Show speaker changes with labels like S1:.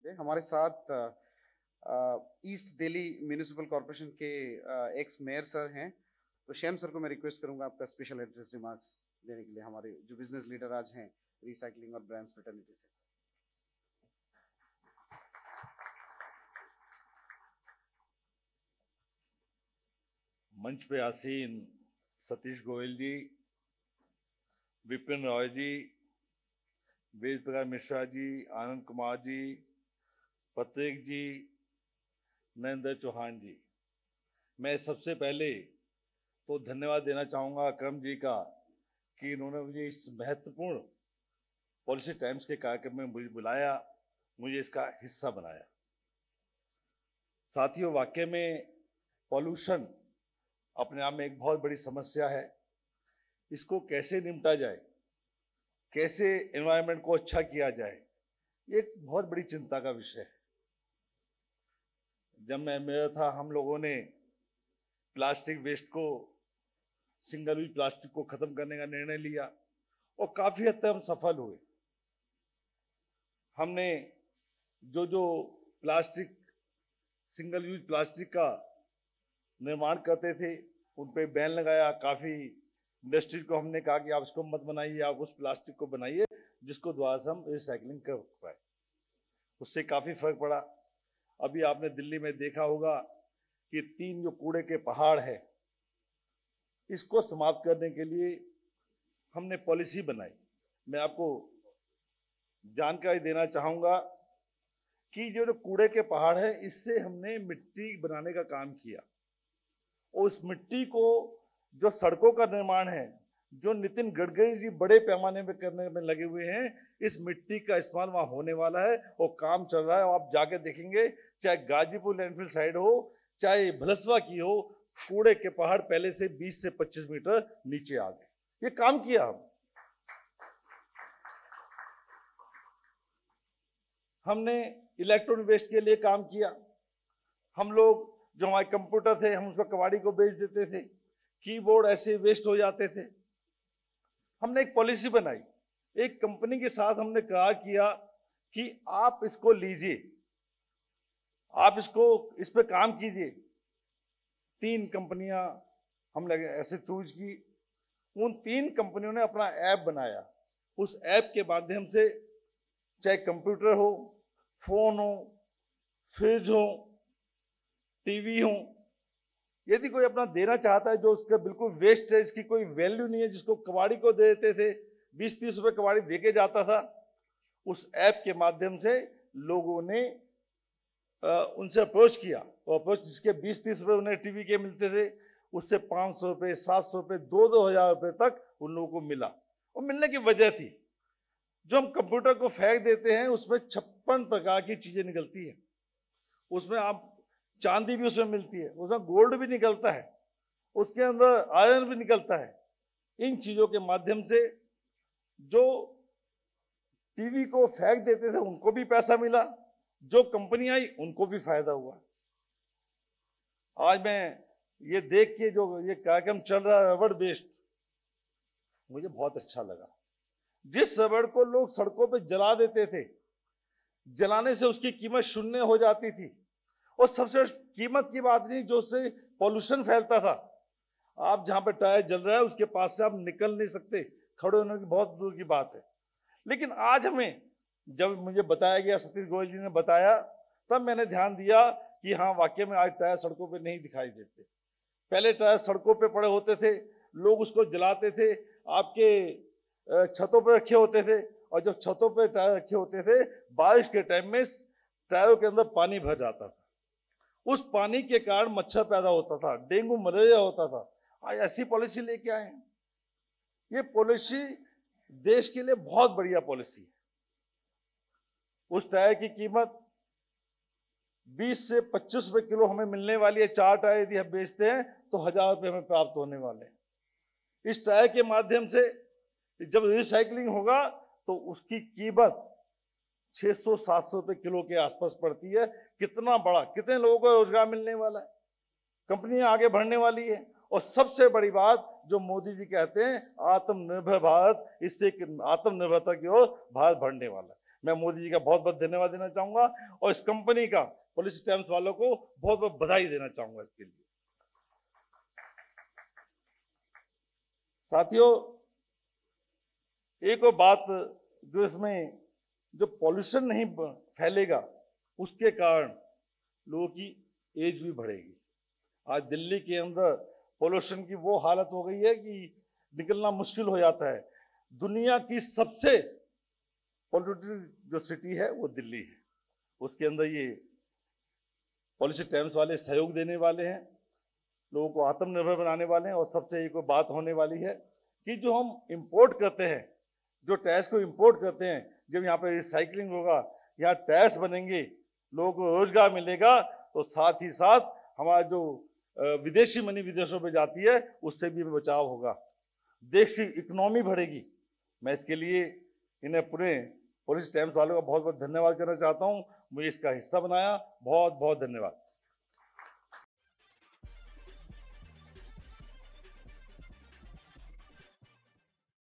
S1: हमारे साथ east Delhi municipal corporation के एक्स मेयर सर हैं। तो श्याम सर को मैं रिक्वेस्ट करूंगा आपका स्पेशल एड्रेस रिमार्क्स देने के लिए, हमारे जो बिजनेस लीडर आज हैं रिसाइकलिंग और ब्रांड्स फ्रेटर्निटी से।
S2: मंच पे आसीन सतीश गोयल जी, विपिन रॉय जी, वेद प्रकाश मिश्रा जी, आनंद कुमार जी, पत्रिक जी, नरेंद्र चौहान जी, मैं सबसे पहले तो धन्यवाद देना चाहूँगा अक्रम जी का कि इन्होंने मुझे इस महत्वपूर्ण पॉलिसी टाइम्स के कार्यक्रम में मुझे बुलाया, मुझे इसका हिस्सा बनाया। साथियों, वाकई में पॉल्यूशन अपने आप में एक बहुत बड़ी समस्या है। इसको कैसे निपटा जाए, कैसे एनवायरनमेंट को अच्छा किया जाए, ये एक बहुत बड़ी चिंता का विषय है। जब मैं मेयर था, हम लोगों ने प्लास्टिक वेस्ट को, सिंगल यूज प्लास्टिक को खत्म करने का निर्णय लिया और काफी हद तक हम सफल हुए। हमने जो प्लास्टिक, सिंगल यूज प्लास्टिक का निर्माण करते थे उन पे बैन लगाया। काफी इंडस्ट्री को हमने कहा कि आप इसको मत बनाइए, आप उस प्लास्टिक को बनाइए जिसको द्वारा से हम रिसाइकलिंग कर पाए। उससे काफी फर्क पड़ा। अभी आपने दिल्ली में देखा होगा कि 3 जो कूड़े के पहाड़ है, इसको समाप्त करने के लिए हमने पॉलिसी बनाई। मैं आपको जानकारी देना चाहूंगा कि जो कूड़े के पहाड़ है, इससे हमने मिट्टी बनाने का काम किया और उस मिट्टी को जो सड़कों का निर्माण है, जो नितिन गडकरी जी बड़े पैमाने पे करने में लगे हुए हैं, इस मिट्टी का इस्तेमाल वहां होने वाला है और काम चल रहा है। आप जाके देखेंगे, चाहे गाजीपुर लैंडफिल साइड हो, चाहे भलसवा की हो, कूड़े के पहाड़ पहले से 20 से 25 मीटर नीचे आ गए। ये काम किया हमने इलेक्ट्रॉनिक वेस्ट के लिए काम किया। हम लोग जो हमारे कंप्यूटर थे, हम उसको कबाड़ी को बेच देते थे, कीबोर्ड ऐसे वेस्ट हो जाते थे। हमने एक पॉलिसी बनाई, एक कंपनी के साथ हमने कहा किया कि आप इसको लीजिए, आप इस पे काम कीजिए। 3 कंपनियां हमने ऐसे चूज की। उन 3 कंपनियों ने अपना ऐप बनाया। उस ऐप के माध्यम से चाहे कंप्यूटर हो, फोन हो, फ्रिज हो, टीवी हो, यदि कोई अपना देना चाहता है जो उसका बिल्कुल वेस्ट है, इसकी कोई वैल्यू नहीं है, जिसको कबाड़ी को दे देते थे, 20-30 रुपए कबाड़ी देके जाता था, उस ऐप के माध्यम से लोगों ने उनसे अप्रोच किया। और अप्रोच जिसके 20-30 रुपए उन्हें टीवी के मिलते थे, उससे 500 रुपए, 700 रुपए, 2-2 हजार रुपए तक उन लोगों को मिला। और मिलने की वजह थी, जो हम कंप्यूटर को फेंक देते हैं उसमें 56 प्रकार की चीजें निकलती है। उसमें आप चांदी भी उसमें मिलती है, उसमें गोल्ड भी निकलता है, उसके अंदर आयरन भी निकलता है। इन चीजों के माध्यम से जो टीवी को फेंक देते थे उनको भी पैसा मिला, जो कंपनी आई उनको भी फायदा हुआ। आज मैं ये देख के जो ये कार्यक्रम चल रहा है रबड़ वेस्ट, मुझे बहुत अच्छा लगा। जिस रबड़ को लोग सड़कों पे जला देते थे, जलाने से उसकी कीमत शून्य हो जाती थी और सबसे कीमत की बात नहीं, जो उससे पॉल्यूशन फैलता था। आप जहां पे टायर जल रहा है उसके पास से आप निकल नहीं सकते, खड़े होने की बहुत दूर की बात है। लेकिन आज हमें जब मुझे बताया गया, सतीश गोयल जी ने बताया, तब मैंने ध्यान दिया कि हाँ वाकई में आज टायर सड़कों पे नहीं दिखाई देते। पहले टायर सड़कों पे पड़े होते थे, लोग उसको जलाते थे, आपके छतों पे रखे होते थे, और जब छतों पे टायर रखे होते थे, बारिश के टाइम में टायरों के अंदर पानी भर जाता था। उस पानी के कारण मच्छर पैदा होता था, डेंगू मलेरिया होता था। आज ऐसी पॉलिसी लेके आए हैं। ये पॉलिसी देश के लिए बहुत बढ़िया पॉलिसी है। उस टायर की कीमत 20 से 25 रुपए किलो हमें मिलने वाली है। 4 टायर यदि हम बेचते हैं तो 1000 रुपए हमें प्राप्त होने वाले हैं। इस टायर के माध्यम से जब रिसाइकलिंग होगा तो उसकी कीमत 600-700 रुपए किलो के आसपास पड़ती है। कितना बड़ा, कितने लोगों को रोजगार मिलने वाला है, कंपनियां आगे बढ़ने वाली है। और सबसे बड़ी बात जो मोदी जी कहते हैं, आत्मनिर्भर भारत, इससे आत्मनिर्भरता की ओर भारत बढ़ने वाला है। मैं मोदी जी का बहुत बहुत धन्यवाद देना चाहूंगा और इस कंपनी का पॉलिसी स्टैम्प्स वालों को बहुत बहुत बधाई देना चाहूंगा इसके लिए। साथियों, एक और बात जो इसमें जो पॉल्यूशन नहीं फैलेगा उसके कारण लोगों की एज भी बढ़ेगी। आज दिल्ली के अंदर पॉल्यूशन की वो हालत हो गई है कि निकलना मुश्किल हो जाता है। दुनिया की सबसे पॉल्यूटेड जो सिटी है वो दिल्ली है। उसके अंदर ये पॉलिसी स्टैम्प्स वाले सहयोग देने वाले हैं, लोगों को आत्मनिर्भर बनाने वाले हैं। और सबसे एक बात होने वाली है कि जो हम इंपोर्ट करते हैं, जो टैक्स को इंपोर्ट करते हैं, जब यहाँ पे रिसाइकलिंग होगा, यहाँ टैक्स बनेंगे, लोगों को रोजगार मिलेगा, तो साथ ही साथ हमारा जो विदेशी मनी विदेशों में जाती है उससे भी बचाव होगा, देश की इकोनॉमी बढ़ेगी। मैं इसके लिए इन्हें पूरे पॉलिसी स्टैम्प्स वालों का बहुत बहुत धन्यवाद करना चाहता हूँ। मुझे इसका हिस्सा बनाया, बहुत बहुत धन्यवाद।